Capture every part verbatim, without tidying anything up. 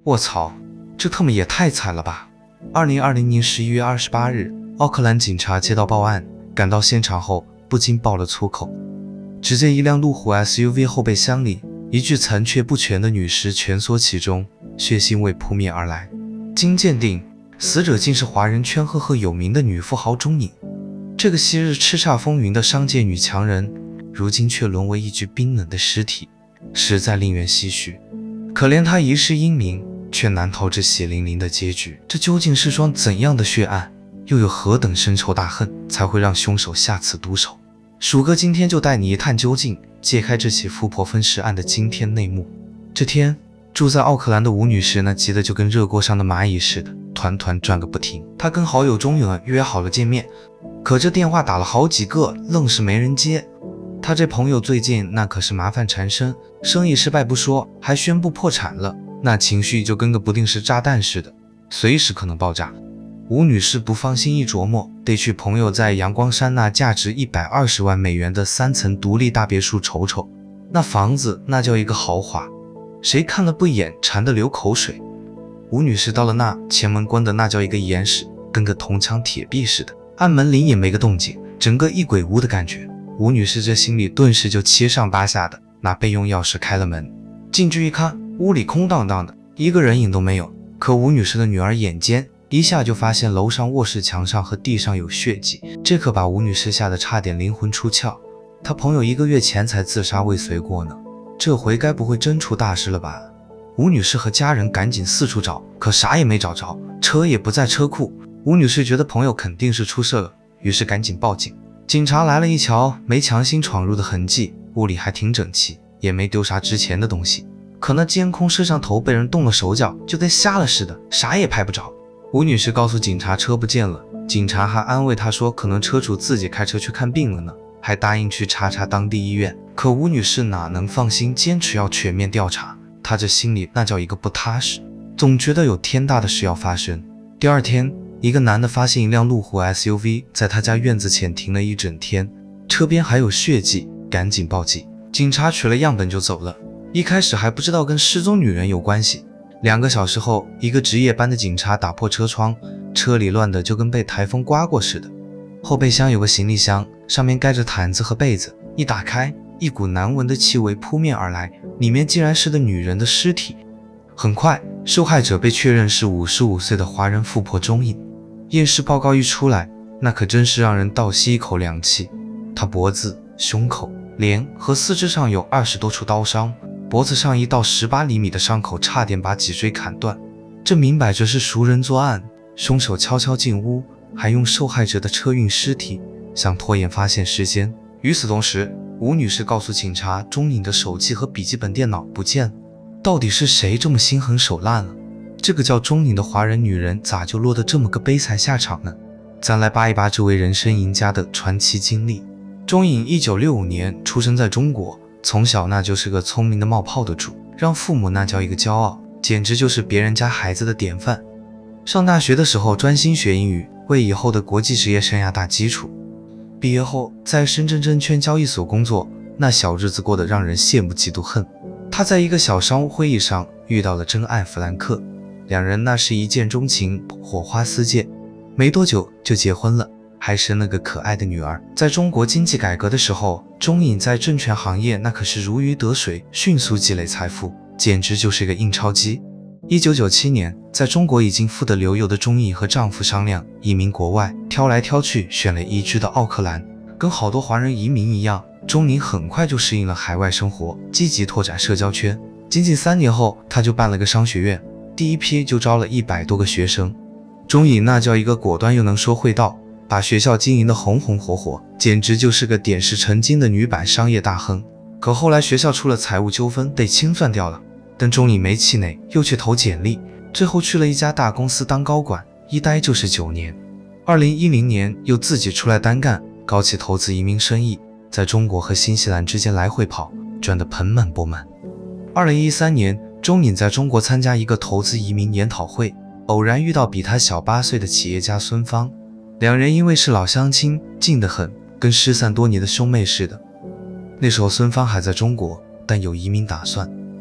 卧槽，这他妈也太惨了吧！二零二零年十一月二十八日，奥克兰警察接到报案，赶到现场后不禁爆了粗口。只见一辆路虎 S U V 后备箱里，一具残缺不全的女尸蜷缩其中，血腥味扑面而来。经鉴定，死者竟是华人圈赫赫有名的女富豪钟颖。这个昔日叱咤风云的商界女强人，如今却沦为一具冰冷的尸体，实在令人唏嘘。可怜她一世英名，却难逃这血淋淋的结局。这究竟是桩怎样的血案？又有何等深仇大恨，才会让凶手下此毒手？鼠哥今天就带你一探究竟，揭开这起富婆分尸案的惊天内幕。这天，住在奥克兰的吴女士那急得就跟热锅上的蚂蚁似的，团团转个不停。她跟好友钟颖约好了见面，可这电话打了好几个，愣是没人接。她这朋友最近那可是麻烦缠身，生意失败不说，还宣布破产了，那情绪就跟个不定时炸弹似的，随时可能爆炸。吴女士不放心一琢磨，得去朋友在阳光山那价值一百二十万美元的三层独立大别墅瞅瞅。那房子那叫一个豪华，谁看了不眼馋得流口水。吴女士到了那，前门关的那叫一个严实，跟个铜墙铁壁似的，按门铃也没个动静，整个一鬼屋的感觉。吴女士这心里顿时就七上八下的，拿备用钥匙开了门。进去一看，屋里空荡荡的，一个人影都没有。可吴女士的女儿眼尖，一下就发现楼上卧室墙上和地上有血迹，这可把吴女士吓得差点灵魂出窍。她朋友一个月前才自杀未遂过呢，这回该不会真出大事了吧？吴女士和家人赶紧四处找，可啥也没找着，车也不在车库。吴女士觉得朋友肯定是出事了，于是赶紧报警。警察来了一瞧，没强行闯入的痕迹，屋里还挺整齐，也没丢啥值钱的东西。可那监控摄像头被人动了手脚，就跟瞎了似的，啥也拍不着。吴女士告诉警察车不见了，警察还安慰她说可能车主自己开车去看病了呢，还答应去查查当地医院。可吴女士哪能放心，坚持要全面调查。她这心里那叫一个不踏实，总觉得有天大的事要发生。第二天，一个男的发现一辆路虎 S U V 在他家院子前停了一整天，车边还有血迹，赶紧报警。警察取了样本就走了，一开始还不知道跟失踪女人有关系。两个小时后，一个值夜班的警察打破车窗，车里乱的就跟被台风刮过似的。后备箱有个行李箱，上面盖着毯子和被子，一打开，一股难闻的气味扑面而来，里面竟然是个女人的尸体。很快，受害者被确认是五十五岁的华人富婆钟颖。验尸报告一出来，那可真是让人倒吸一口凉气。她脖子、胸口、脸和四肢上有二十多处刀伤，脖子上一道十八厘米的伤口差点把脊椎砍断。这明摆着是熟人作案，凶手悄悄进屋，还用受害者的车运尸体，想拖延发现时间。与此同时，吴女士告诉警察，钟颖的手机和笔记本电脑不见了。到底是谁这么心狠手辣呢？这个叫钟颖的华人女人咋就落得这么个悲惨下场呢？咱来扒一扒这位人生赢家的传奇经历。钟颖一九六五年出生在中国，从小那就是个聪明的冒泡的主，让父母那叫一个骄傲，简直就是别人家孩子的典范。上大学的时候专心学英语，为以后的国际职业生涯打基础。毕业后在深圳证券交易所工作，那小日子过得让人羡慕嫉妒恨。他在一个小商务会议上遇到了真爱弗兰克，两人那是一见钟情，火花四溅，没多久就结婚了，还生了个可爱的女儿。在中国经济改革的时候，钟颖在证券行业那可是如鱼得水，迅速积累财富，简直就是个印钞机。一九九七年，在中国已经富得流油的钟颖和丈夫商量移民国外，挑来挑去选了宜居的奥克兰。跟好多华人移民一样，钟颖很快就适应了海外生活，积极拓展社交圈。仅仅三年后，他就办了个商学院，第一批就招了一百多个学生。钟颖那叫一个果断又能说会道，把学校经营得红红火火，简直就是个点石成金的女版商业大亨。可后来学校出了财务纠纷，被清算掉了。但钟颖没气馁，又去投简历，最后去了一家大公司当高管，一待就是九年。二零一零年又自己出来单干，搞起投资移民生意，在中国和新西兰之间来回跑，赚得盆满钵满。二零一三年，钟颖在中国参加一个投资移民研讨会，偶然遇到比他小八岁的企业家孙芳，两人因为是老乡亲，近得很，跟失散多年的兄妹似的。那时候孙芳还在中国，但有移民打算。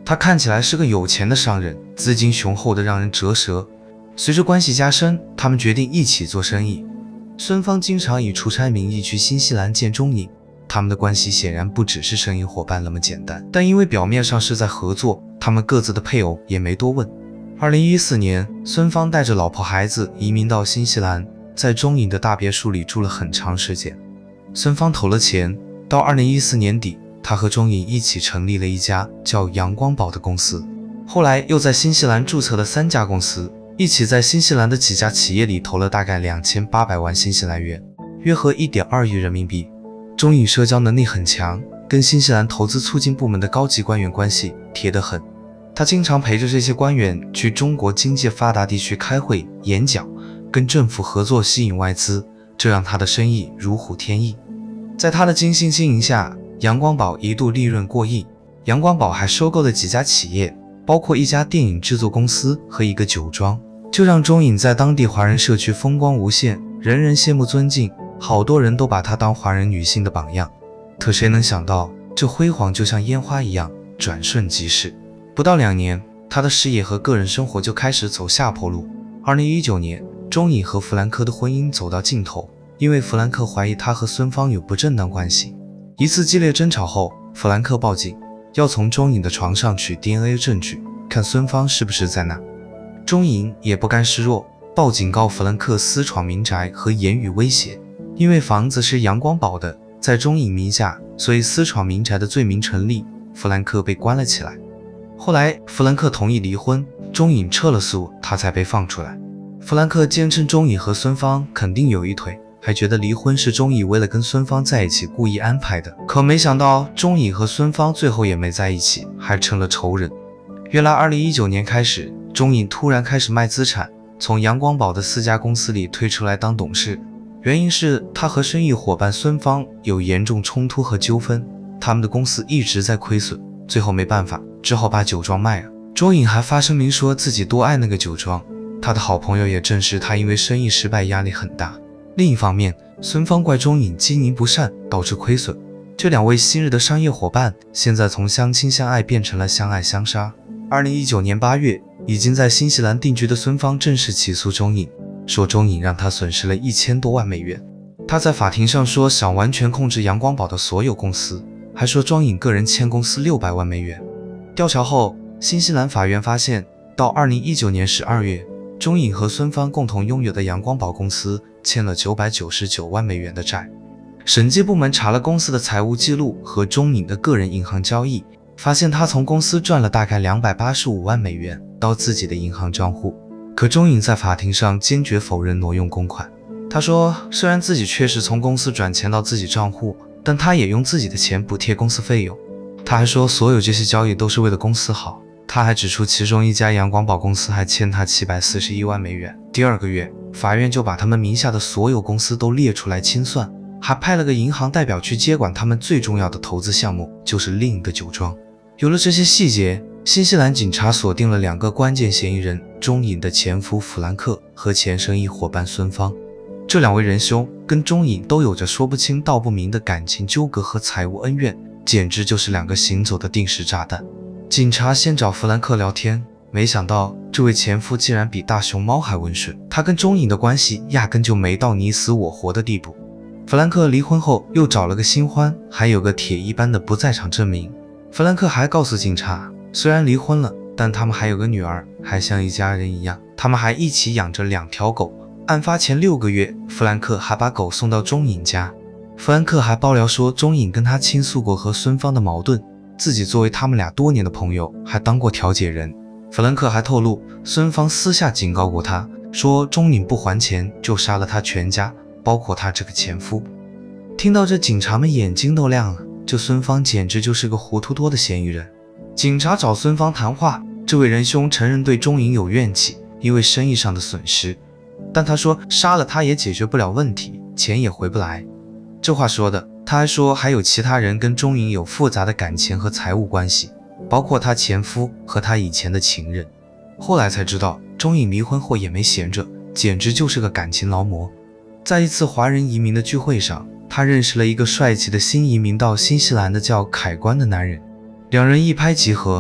他看起来是个有钱的商人，资金雄厚的让人折舌。随着关系加深，他们决定一起做生意。孙芳经常以出差名义去新西兰见钟颖，他们的关系显然不只是生意伙伴那么简单。但因为表面上是在合作，他们各自的配偶也没多问。二零一四年，孙芳带着老婆孩子移民到新西兰，在钟颖的大别墅里住了很长时间。孙芳投了钱，到二零一四年底，他和钟颖一起成立了一家叫阳光宝的公司，后来又在新西兰注册了三家公司，一起在新西兰的几家企业里投了大概两千八百万新西兰元，约合 一点二亿人民币。钟颖社交能力很强，跟新西兰投资促进部门的高级官员关系铁得很。他经常陪着这些官员去中国经济发达地区开会演讲，跟政府合作吸引外资，这让他的生意如虎添翼。在他的精心经营下，阳光宝一度利润过亿。阳光宝还收购了几家企业，包括一家电影制作公司和一个酒庄，就让钟颖在当地华人社区风光无限，人人羡慕尊敬，好多人都把她当华人女性的榜样。可谁能想到，这辉煌就像烟花一样，转瞬即逝。不到两年，她的事业和个人生活就开始走下坡路。二零一九年，钟颖和弗兰克的婚姻走到尽头，因为弗兰克怀疑他和孙芳有不正当关系。一次激烈争吵后，弗兰克报警，要从钟颖的床上取 D N A 证据，看孙芳是不是在那。钟颖也不甘示弱，报警告弗兰克私闯民宅和言语威胁。因为房子是阳光宝的，在钟颖名下，所以私闯民宅的罪名成立，弗兰克被关了起来。后来弗兰克同意离婚，钟颖撤了诉，他才被放出来。弗兰克坚称钟颖和孙芳肯定有一腿，还觉得离婚是钟颖为了跟孙芳在一起故意安排的。可没想到钟颖和孙芳最后也没在一起，还成了仇人。原来二零一九年开始，钟颖突然开始卖资产，从阳光宝的四家公司里退出来当董事，原因是他和生意伙伴孙芳有严重冲突和纠纷，他们的公司一直在亏损，最后没办法，只好把酒庄卖了。钟颖还发声明说自己多爱那个酒庄，他的好朋友也证实他因为生意失败压力很大。另一方面，孙芳怪钟颖经营不善导致亏损，这两位昔日的商业伙伴现在从相亲相爱变成了相爱相杀。二零一九年八月，已经在新西兰定居的孙芳正式起诉钟颖，说钟颖让他损失了一千多万美元。他在法庭上说想完全控制阳光宝的所有公司，还说钟颖个人欠公司六百万美元。调查后，新西兰法院发现，到二零一九年十二月，钟颖和孙芳共同拥有的阳光宝公司欠了九百九十九万美元的债。审计部门查了公司的财务记录和钟颖的个人银行交易，发现他从公司赚了大概两百八十五万美元到自己的银行账户。可钟颖在法庭上坚决否认挪用公款。他说，虽然自己确实从公司转钱到自己账户，但他也用自己的钱补贴公司费用。他还说，所有这些交易都是为了公司好。他还指出，其中一家阳光宝公司还欠他七百四十一万美元。第二个月，法院就把他们名下的所有公司都列出来清算，还派了个银行代表去接管他们最重要的投资项目，就是另一个酒庄。有了这些细节，新西兰警察锁定了两个关键嫌疑人：钟颖的前夫弗兰克和前生意伙伴孙芳。这两位仁兄跟钟颖都有着说不清道不明的感情纠葛和财务恩怨，简直就是两个行走的定时炸弹。警察先找弗兰克聊天，没想到这位前夫竟然比大熊猫还温顺，他跟钟颖的关系压根就没到你死我活的地步。弗兰克离婚后又找了个新欢，还有个铁一般的不在场证明。弗兰克还告诉警察，虽然离婚了，但他们还有个女儿，还像一家人一样。他们还一起养着两条狗。案发前六个月，弗兰克还把狗送到钟颖家。弗兰克还爆料说，钟颖跟他倾诉过和孙芳的矛盾，自己作为他们俩多年的朋友，还当过调解人。弗兰克还透露，孙芳私下警告过他，说钟颖不还钱就杀了他全家，包括他这个前夫。听到这，警察们眼睛都亮了，这孙芳简直就是个活脱脱的嫌疑人。警察找孙芳谈话，这位仁兄承认对钟颖有怨气，因为生意上的损失，但他说杀了他也解决不了问题，钱也回不来。这话说的，他还说还有其他人跟钟颖有复杂的感情和财务关系，包括他前夫和他以前的情人。后来才知道，钟颖离婚后也没闲着，简直就是个感情劳模。在一次华人移民的聚会上，他认识了一个帅气的新移民到新西兰的叫凯关的男人，两人一拍即合。他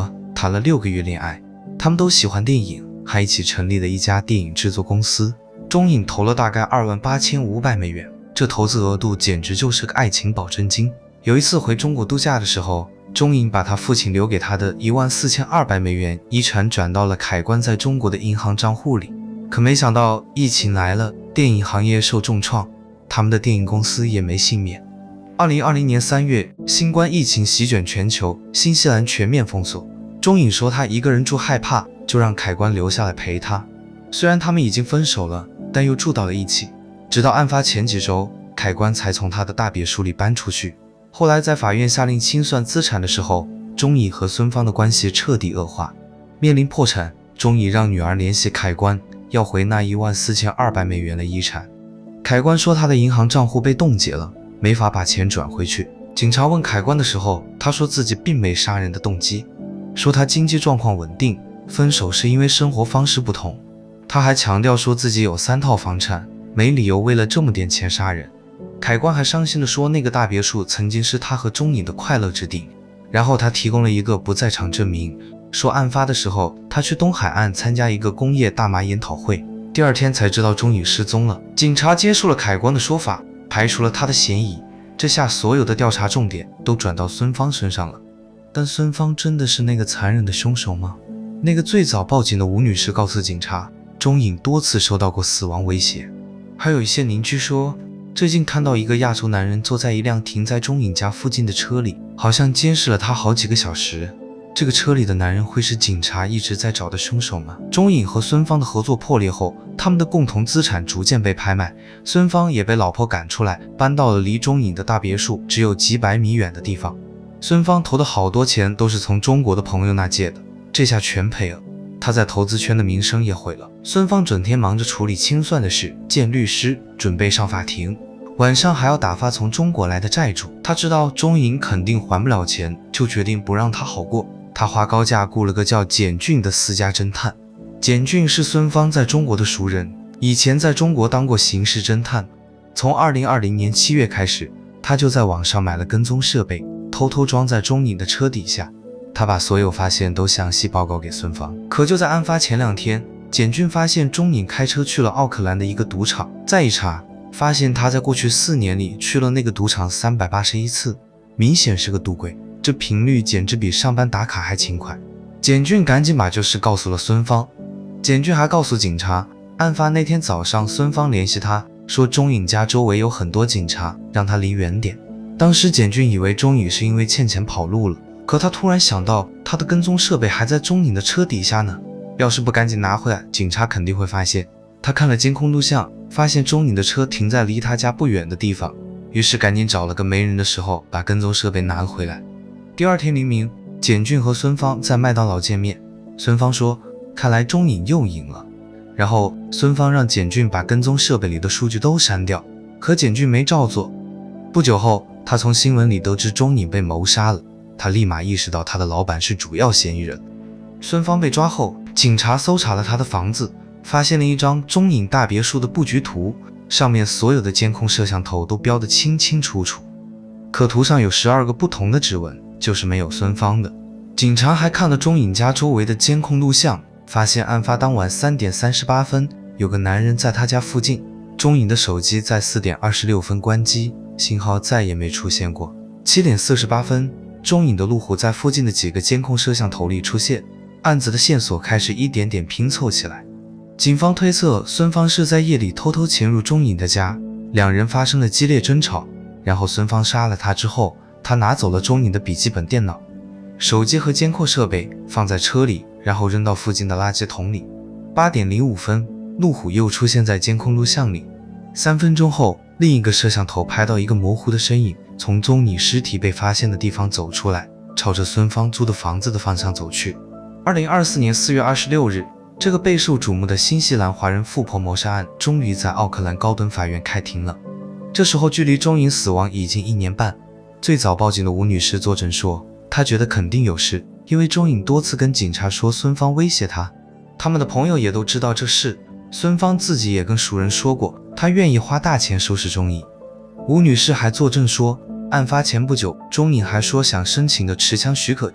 谈了六个月恋爱，他们都喜欢电影，还一起成立了一家电影制作公司。中影投了大概二万八千五百美元，这投资额度简直就是个爱情保证金。有一次回中国度假的时候，中影把他父亲留给他的一万四千二百美元遗产转到了凯关在中国的银行账户里。可没想到疫情来了，电影行业受重创，他们的电影公司也没幸免。二零二零年三月，新冠疫情席卷全球，新西兰全面封锁。中影说他一个人住害怕，就让凯关留下来陪他。虽然他们已经分手了，但又住到了一起。直到案发前几周，凯关才从他的大别墅里搬出去。后来在法院下令清算资产的时候，中影和孙芳的关系彻底恶化，面临破产。中影让女儿联系凯关，要回那一万四千二百美元的遗产。凯关说他的银行账户被冻结了，没法把钱转回去。警察问凯关的时候，他说自己并没杀人的动机，说他经济状况稳定，分手是因为生活方式不同。他还强调说自己有三套房产，没理由为了这么点钱杀人。凯关还伤心地说那个大别墅曾经是他和中影的快乐之地。然后他提供了一个不在场证明，说案发的时候他去东海岸参加一个工业大麻研讨会，第二天才知道中影失踪了。警察接受了凯关的说法，排除了他的嫌疑，这下所有的调查重点都转到孙芳身上了。但孙芳真的是那个残忍的凶手吗？那个最早报警的吴女士告诉警察，中影多次收到过死亡威胁。还有一些邻居说，最近看到一个亚洲男人坐在一辆停在中影家附近的车里，好像监视了他好几个小时。这个车里的男人会是警察一直在找的凶手吗？中影和孙芳的合作破裂后，他们的共同资产逐渐被拍卖，孙芳也被老婆赶出来，搬到了离中影的大别墅只有几百米远的地方。孙芳投的好多钱都是从中国的朋友那借的，这下全赔了。他在投资圈的名声也毁了。孙芳整天忙着处理清算的事，见律师，准备上法庭，晚上还要打发从中国来的债主。他知道中影肯定还不了钱，就决定不让他好过。他花高价雇了个叫简俊的私家侦探。简俊是孙芳在中国的熟人，以前在中国当过刑事侦探。从二零二零年七月开始，他就在网上买了跟踪设备，偷偷装在中影的车底下。他把所有发现都详细报告给孙芳。可就在案发前两天，简俊发现中影开车去了奥克兰的一个赌场，再一查，发现他在过去四年里去了那个赌场三百八十一次，明显是个赌鬼，这频率简直比上班打卡还勤快。简俊赶紧把这事告诉了孙芳。简俊还告诉警察，案发那天早上孙芳联系他，说中影家周围有很多警察，让他离远点。当时简俊以为中影是因为欠钱跑路了，可他突然想到他的跟踪设备还在中影的车底下呢，要是不赶紧拿回来，警察肯定会发现。他看了监控录像，发现中影的车停在离他家不远的地方，于是赶紧找了个没人的时候把跟踪设备拿了回来。第二天黎明，简俊和孙芳在麦当劳见面。孙芳说，看来中影又赢了。然后孙芳让简俊把跟踪设备里的数据都删掉，可简俊没照做。不久后，他从新闻里得知中影被谋杀了，他立马意识到他的老板是主要嫌疑人。孙芳被抓后，警察搜查了他的房子，发现了一张中影大别墅的布局图，上面所有的监控摄像头都标得清清楚楚，可图上有十二个不同的指纹，就是没有孙芳的。警察还看了中影家周围的监控录像，发现案发当晚三点三十八分，有个男人在他家附近。中影的手机在四点二十六分关机，信号再也没出现过。七点四十八分，中影的路虎在附近的几个监控摄像头里出现，案子的线索开始一点点拼凑起来。警方推测孙芳是在夜里偷偷潜入中影的家，两人发生了激烈争吵，然后孙芳杀了他之后，他拿走了中影的笔记本电脑、手机和监控设备，放在车里，然后扔到附近的垃圾桶里。八点零五分，路虎又出现在监控录像里。三分钟后，另一个摄像头拍到一个模糊的身影从中影尸体被发现的地方走出来，朝着孙芳租的房子的方向走去。二零二四年四月二十六日，这个备受瞩目的新西兰华人富婆谋杀案终于在奥克兰高等法院开庭了。这时候距离中影死亡已经一年半。最早报警的吴女士作证说，她觉得肯定有事，因为中影多次跟警察说孙芳威胁她，他们的朋友也都知道这事。孙芳自己也跟熟人说过，她愿意花大钱收拾中影。吴女士还作证说，案发前不久，中影还说想申请个持枪许可证，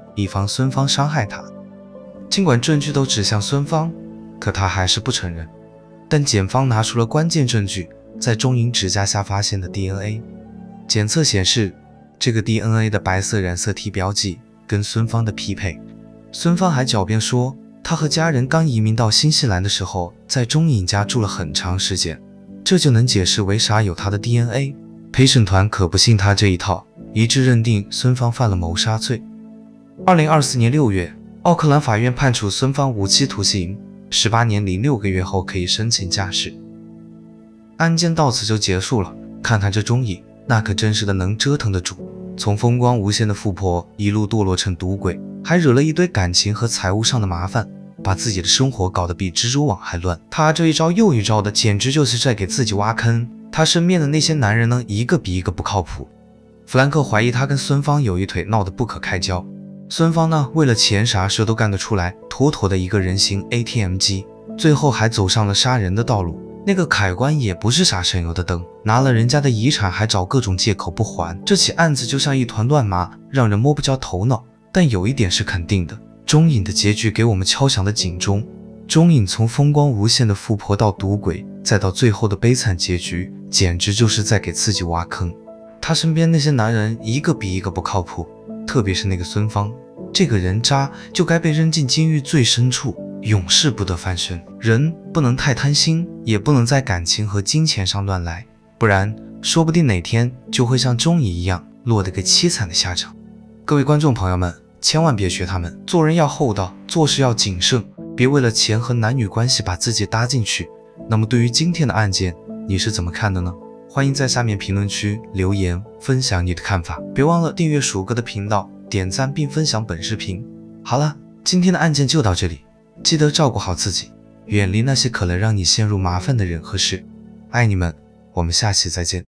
以防孙芳伤害他。尽管证据都指向孙芳，可他还是不承认。但检方拿出了关键证据，在钟颖指甲下发现的 D N A。检测显示，这个 D N A 的白色染色体标记跟孙芳的匹配。孙芳还狡辩说，他和家人刚移民到新西兰的时候，在钟颖家住了很长时间，这就能解释为啥有他的 D N A。陪审团可不信他这一套，一致认定孙芳犯了谋杀罪。二零二四年六月，奥克兰法院判处孙芳无期徒刑，十八年零六个月后可以申请假释。案件到此就结束了。看看这钟颖，那可真是个能折腾的主，从风光无限的富婆一路堕落成赌鬼，还惹了一堆感情和财务上的麻烦，把自己的生活搞得比蜘蛛网还乱。他这一招又一招的，简直就是在给自己挖坑。他身边的那些男人呢，一个比一个不靠谱。弗兰克怀疑他跟孙芳有一腿，闹得不可开交。孙芳呢，为了钱啥事都干得出来，妥妥的一个人形 A T M 机，最后还走上了杀人的道路。那个凯官也不是啥省油的灯，拿了人家的遗产还找各种借口不还。这起案子就像一团乱麻，让人摸不着头脑。但有一点是肯定的，钟颖的结局给我们敲响了警钟。钟颖从风光无限的富婆到赌鬼，再到最后的悲惨结局，简直就是在给自己挖坑。他身边那些男人一个比一个不靠谱，特别是那个孙芳，这个人渣就该被扔进监狱最深处，永世不得翻身。人不能太贪心，也不能在感情和金钱上乱来，不然说不定哪天就会像钟颖一样落得个凄惨的下场。各位观众朋友们，千万别学他们，做人要厚道，做事要谨慎，别为了钱和男女关系把自己搭进去。那么对于今天的案件，你是怎么看的呢？欢迎在下面评论区留言分享你的看法，别忘了订阅鼠哥的频道，点赞并分享本视频。好了，今天的案件就到这里，记得照顾好自己，远离那些可能让你陷入麻烦的人和事。爱你们，我们下期再见。